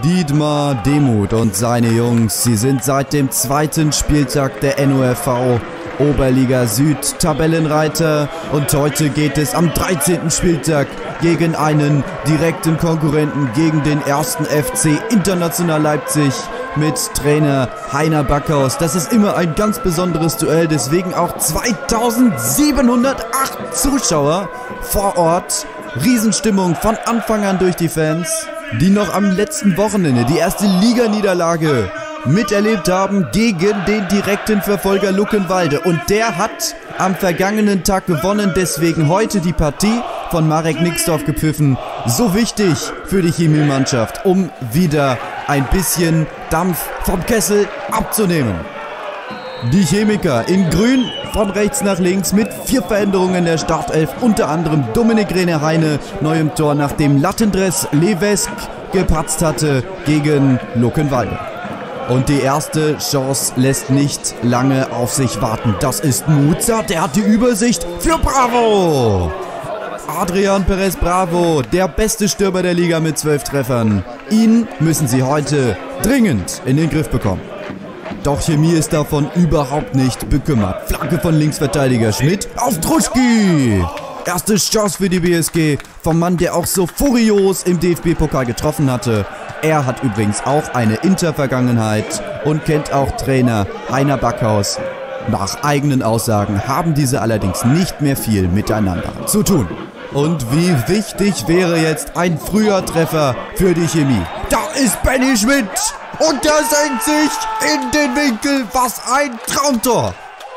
Dietmar Demuth und seine Jungs, sie sind seit dem zweiten Spieltag der NOFV Oberliga Süd Tabellenreiter und heute geht es am 13. Spieltag gegen einen direkten Konkurrenten, gegen den 1. FC International Leipzig mit Trainer Heiner Backhaus. Das ist immer ein ganz besonderes Duell, deswegen auch 2708 Zuschauer vor Ort. Riesenstimmung von Anfang an durch die Fans, die noch am letzten Wochenende die erste Liganiederlage miterlebt haben gegen den direkten Verfolger Luckenwalde. Und der hat am vergangenen Tag gewonnen, deswegen heute die Partie von Marek Nixdorf gepfiffen. So wichtig für die Chemie-Mannschaft, um wieder ein bisschen Dampf vom Kessel abzunehmen. Die Chemiker in grün von rechts nach links mit 4 Veränderungen in der Startelf, unter anderem Dominik Rene-Heine neu im Tor, nachdem Lattendress Levesque gepatzt hatte gegen Luckenwalde. Und die erste Chance lässt nicht lange auf sich warten. Das ist Muza, der hat die Übersicht für Bravo. Adrian Perez Bravo, der beste Stürmer der Liga mit 12 Treffern. Ihn müssen sie heute dringend in den Griff bekommen. Doch Chemie ist davon überhaupt nicht bekümmert. Flanke von Linksverteidiger Schmidt auf Truschki. Erste Chance für die BSG vom Mann, der auch so furios im DFB-Pokal getroffen hatte. Er hat übrigens auch eine Inter-Vergangenheit und kennt auch Trainer Heiner Backhaus. Nach eigenen Aussagen haben diese allerdings nicht mehr viel miteinander zu tun. Und wie wichtig wäre jetzt ein früher Treffer für die Chemie. Da ist Benny Schmidt und der senkt sich in den Winkel. Was ein Traumtor!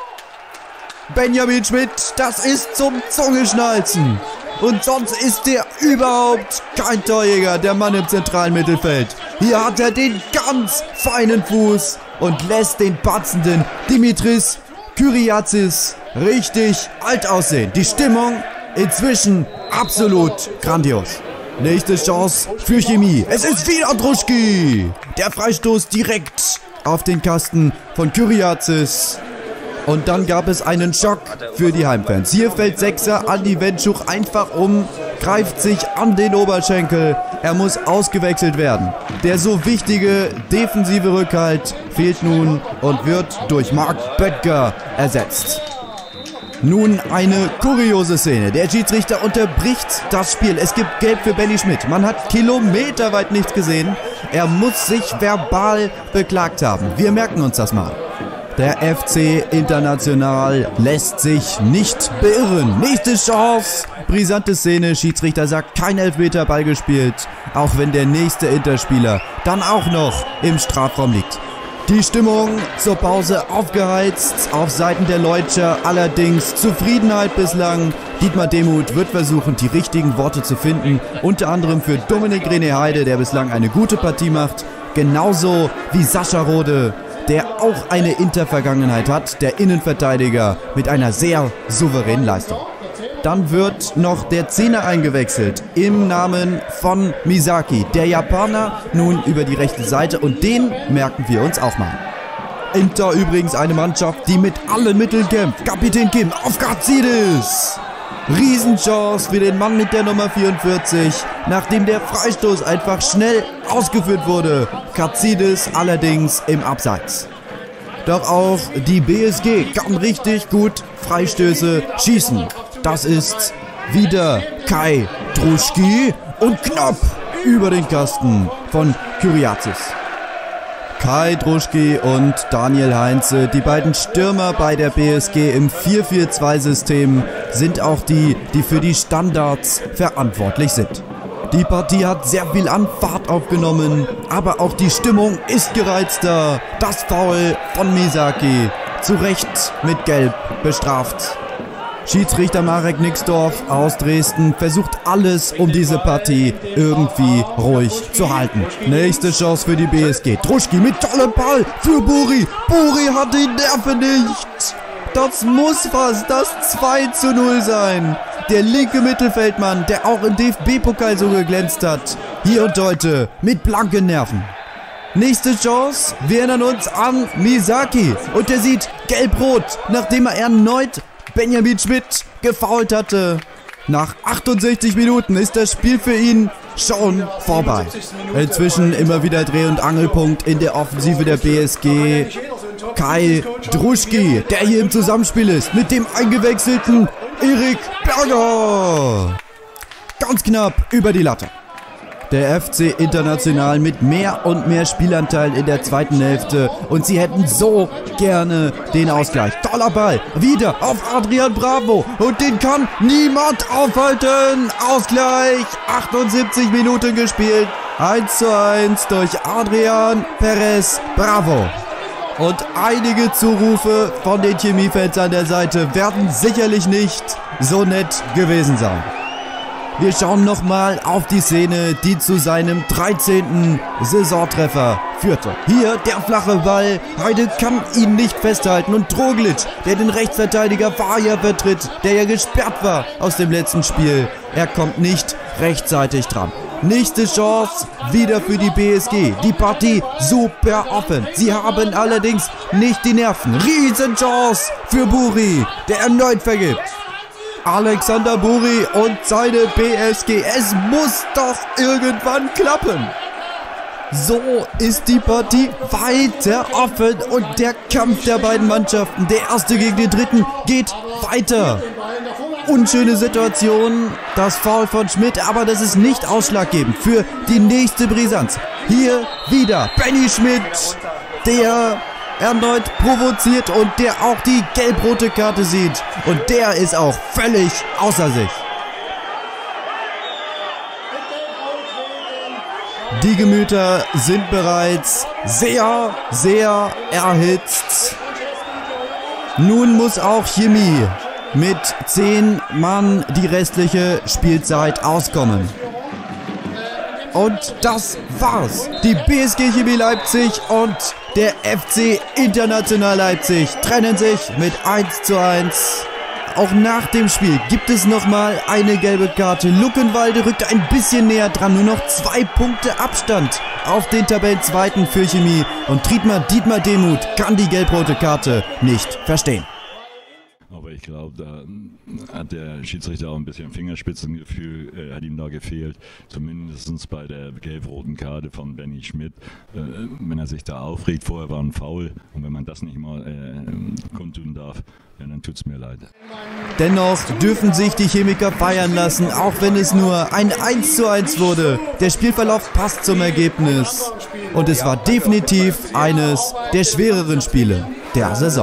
Benjamin Schmidt, das ist zum Zungeschnalzen. Und sonst ist der überhaupt kein Torjäger, der Mann im zentralen Mittelfeld. Hier hat er den ganz feinen Fuß und lässt den patzenden Dimitris Kyriazis richtig alt aussehen. Die Stimmung inzwischen absolut grandios. Nächste Chance für Chemie. Es ist wieder Druschki. Der Freistoß direkt auf den Kasten von Kyriazis. Und dann gab es einen Schock für die Heimfans. Hier fällt Sechser Andi Wenschuch einfach um, greift sich an den Oberschenkel. Er muss ausgewechselt werden. Der so wichtige defensive Rückhalt fehlt nun und wird durch Marc Böttger ersetzt. Nun eine kuriose Szene. Der Schiedsrichter unterbricht das Spiel. Es gibt Gelb für Benny Schmidt. Man hat kilometerweit nichts gesehen. Er muss sich verbal beklagt haben. Wir merken uns das mal. Der FC International lässt sich nicht beirren. Nächste Chance. Brisante Szene. Schiedsrichter sagt, kein Elfmeter, Ball gespielt. Auch wenn der nächste Interspieler dann auch noch im Strafraum liegt. Die Stimmung zur Pause aufgeheizt auf Seiten der Leutscher. Allerdings Zufriedenheit bislang. Dietmar Demuth wird versuchen, die richtigen Worte zu finden. Unter anderem für Dominik Rene-Heide, der bislang eine gute Partie macht. Genauso wie Sascha Rode, der auch eine Inter-Vergangenheit hat, der Innenverteidiger mit einer sehr souveränen Leistung. Dann wird noch der Zehner eingewechselt im Namen von Misaki, der Japaner, nun über die rechte Seite und den merken wir uns auch mal. Inter übrigens eine Mannschaft, die mit allen Mitteln kämpft. Kapitän Kim auf Grazidis. Riesenchance für den Mann mit der Nummer 44, nachdem der Freistoß einfach schnell ausgeführt wurde. Grazidis allerdings im Abseits. Doch auch die BSG kann richtig gut Freistöße schießen. Das ist wieder Kai Druschki und knapp über den Kasten von Kyriazis. Kai Druschki und Daniel Heinze, die beiden Stürmer bei der BSG im 4-4-2-System, sind auch die für die Standards verantwortlich sind. Die Partie hat sehr viel an Fahrt aufgenommen, aber auch die Stimmung ist gereizter. Das Foul von Misaki, zu Recht mit Gelb bestraft. Schiedsrichter Marek Nixdorf aus Dresden versucht alles, um diese Partie irgendwie ruhig zu halten. Nächste Chance für die BSG. Druschki mit tollem Ball für Buri. Buri hat die Nerven nicht. Das muss fast das 2:0 sein. Der linke Mittelfeldmann, der auch im DFB-Pokal so geglänzt hat. Hier und heute mit blanken Nerven. Nächste Chance. Wir erinnern uns an Misaki. Und der sieht gelb-rot, nachdem er erneut Benjamin Schmidt gefoult hatte. Nach 68 Minuten ist das Spiel für ihn schon vorbei. Inzwischen immer wieder Dreh- und Angelpunkt in der Offensive der BSG. Kai Druschki, der hier im Zusammenspiel ist mit dem eingewechselten Erik Berger. Ganz knapp über die Latte. Der FC International mit mehr und mehr Spielanteil in der zweiten Hälfte und sie hätten so gerne den Ausgleich. Toller Ball, wieder auf Adrian Bravo und den kann niemand aufhalten. Ausgleich, 78 Minuten gespielt, 1:1 durch Adrian Perez Bravo. Und einige Zurufe von den Chemiefans an der Seite werden sicherlich nicht so nett gewesen sein. Wir schauen nochmal auf die Szene, die zu seinem 13. Saisontreffer führte. Hier der flache Ball. Heide kann ihn nicht festhalten. Und Droglic, der den Rechtsverteidiger Vaja vertritt, der ja gesperrt war aus dem letzten Spiel. Er kommt nicht rechtzeitig dran. Nächste Chance wieder für die BSG. Die Partie super offen. Sie haben allerdings nicht die Nerven. Riesenchance für Buri, der erneut vergibt. Alexander Buri und seine BSG. Es muss doch irgendwann klappen. So ist die Partie weiter offen und der Kampf der beiden Mannschaften, der erste gegen den dritten, geht weiter. Unschöne Situation, das Foul von Schmidt, aber das ist nicht ausschlaggebend für die nächste Brisanz. Hier wieder Benny Schmidt, der erneut provoziert und der auch die gelb-rote Karte sieht. Und der ist auch völlig außer sich. Die Gemüter sind bereits sehr, sehr erhitzt. Nun muss auch Chemie mit 10 Mann die restliche Spielzeit auskommen. Und das war's. Die BSG Chemie Leipzig und der FC International Leipzig trennen sich mit 1:1. Auch nach dem Spiel gibt es nochmal eine gelbe Karte. Luckenwalde rückt ein bisschen näher dran. Nur noch 2 Punkte Abstand auf den Tabellenzweiten für Chemie. Und Dietmar Demuth kann die gelb-rote Karte nicht verstehen. Aber ich glaube, da hat der Schiedsrichter auch ein bisschen Fingerspitzengefühl, hat ihm da gefehlt. Zumindest bei der gelb-roten Karte von Benny Schmidt. Wenn er sich da aufregt, vorher war ein Foul. Und wenn man das nicht mal kundtun darf, ja, dann tut es mir leid. Dennoch dürfen sich die Chemiker feiern lassen, auch wenn es nur ein 1:1 wurde. Der Spielverlauf passt zum Ergebnis. Und es war definitiv eines der schwereren Spiele der Saison.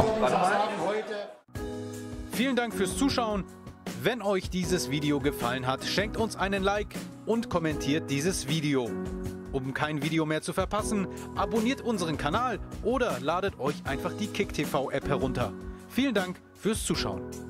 Vielen Dank fürs Zuschauen. Wenn euch dieses Video gefallen hat, schenkt uns einen Like und kommentiert dieses Video. Um kein Video mehr zu verpassen, abonniert unseren Kanal oder ladet euch einfach die KickTV App herunter. Vielen Dank fürs Zuschauen.